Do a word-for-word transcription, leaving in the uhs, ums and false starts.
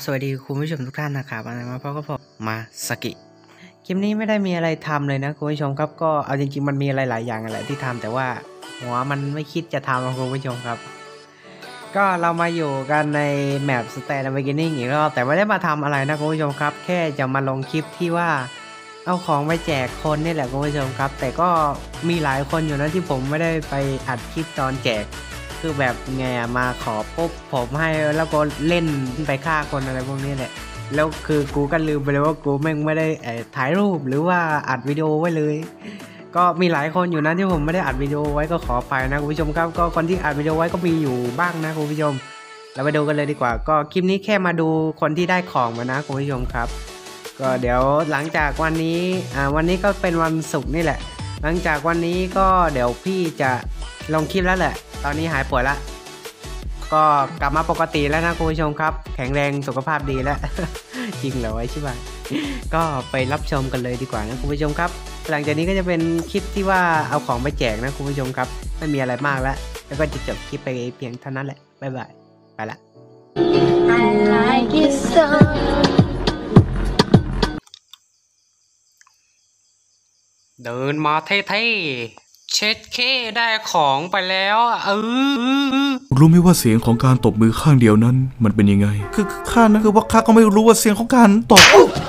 สวัสดีคุณผู้ชมทุกท่านนะครับมาพบกับผมมาสกิคลิปนี้ไม่ได้มีอะไรทำเลยนะคุณผู้ชมครับก็เอาจริงๆมันมีอะไรหลายอย่างอะไรที่ทำแต่ว่าหัวมันไม่คิดจะทำคุณผู้ชมครับก็เรามาอยู่กันในแมป Stand Beginning อีกรอบแต่ไม่ได้มาทำอะไรนะคุณผู้ชมครับแค่จะมาลงคลิปที่ว่าเอาของไปแจกคนนี่แหละคุณผู้ชมครับแต่ก็มีหลายคนอยู่นะที่ผมไม่ได้ไปอัดคลิปตอนแจกคือแบบไงมาขอปุ๊บผมให้แล้วก็เล่นไปฆ่าคนอะไรพวกนี้แหละแล้วคือกูก็ลืมไปเลยว่ากูแม่งไม่ได้ถ่ายรูปหรือว่าอัดวิดีโอไว้เลยก็มีหลายคนอยู่นะที่ผมไม่ได้อัดวิดีโอไว้ก็ขอไปนะคุณผู้ชมครับก็คนที่อัดวิดีโอไว้ก็มีอยู่บ้างนะคุณผู้ชมเราไปดูกันเลยดีกว่าก็คลิปนี้แค่มาดูคนที่ได้ของมานะคุณผู้ชมครับก็เดี๋ยวหลังจากวันนี้อ่าวันนี้ก็เป็นวันศุกร์นี่แหละหลังจากวันนี้ก็เดี๋ยวพี่จะลงคลิปแล้วแหละตอนนี้หายป่วยละก็กลับมาปกติแล้วนะคุณผู้ชมครับแข็งแรงสุขภาพดีแล้ว จริงเหรอไว้ใช่ไหมก็ไปรับชมกันเลยดีกว่านะคุณผู้ชมครับหลังจากนี้ก็จะเป็นคลิปที่ว่าเอาของไปแจกนะคุณผู้ชมครับไม่มีอะไรมากแล้วแล้วก็จะจบคลิปไปเพียงเท่านั้นแหละบ๊ายบายไปละ I like it soเดินมาเท่ๆเช็ดเคได้ของไปแล้วเออรู้ไหมว่าเสียงของการตบมือข้างเดียวนั้นมันเป็นยังไงคือข้านะคือว่าข้าก็ไม่รู้ว่าเสียงของการตบ